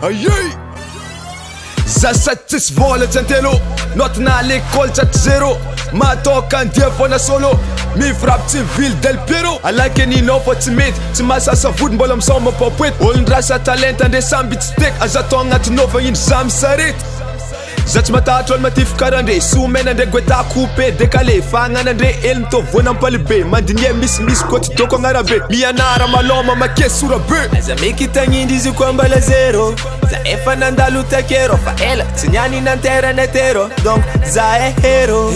Aïe! Zasatsisy vola jantelo notina à l'école tsato zéro matoka andia foana solo mifrapy tsy ville del Piero alaky aninao fa tsy mety tsy mahasasa vody mbola misoma papoety olon-drasa talenta andre samby tsy tek aza atao agnatinao fa indro za misarety za tsy matahatra olo matify karandre somena andre goeta coupé décalé fagnanandre ely mitovona ampalibe mandinie misy ko tsy doko agnarabe mianara maloma makesy sorabe aza mikitagnindry izy koa mbala zero za efa nandalo takero fa ela tsy niany nanterana tero donc za e hero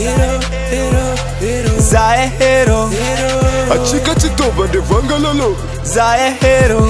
za e hero atsika tsy tovy andre vangalalo za e hero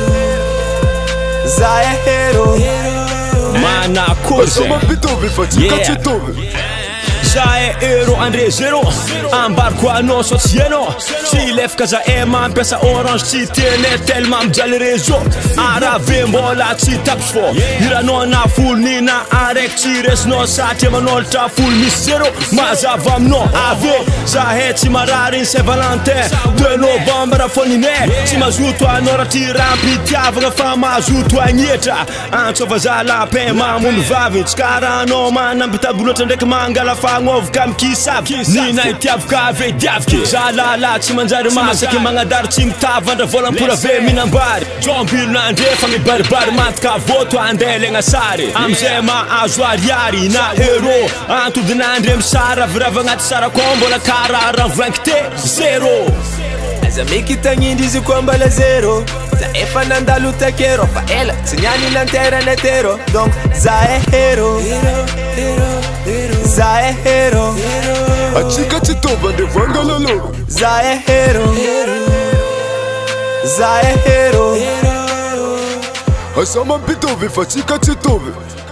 za e hero Mana coisa Soma pitovy fa tsika tsy tovy Za e euro andre zero Ambarko anao so tsy hainao Tsy lefaka za e mampiasa orange tsy tene tellement mijaly réseau Arave mbola tsy tapy fô Iranao na folo nina araiky tsy resinao satria manolotra folo misy zero Mazava aminao ave za he tsy marary ny Saint-Valentin 2 novembre foninay Tsy mazoto anao raha ty rampitiavagna fa mazoto agnetra Antsova za lapin mamono vavy Tsy karanao manambitabo loatra ndraiky mangala Fagnovoka mikisavy Nina itiavaka ave diavike Za lala tsy manjary masaky magnadary tsy mitava Andra volam-pola ve minambary Jombilo andre fa mibaribary Mantika voto andelegna sary Amzay mahazo ariary na euro Antodinandre misara virava agnaty sara koa mbola kara ranvolanky te zero aza mikitagnindry izy koa mbala zero za efa nandalo takero fa ela tsy niany lanterana tero donc za e hero za e hero atsika tsy tovy andre vangalalo za e hero za e hero asama pitovy fa tsika tsy tovy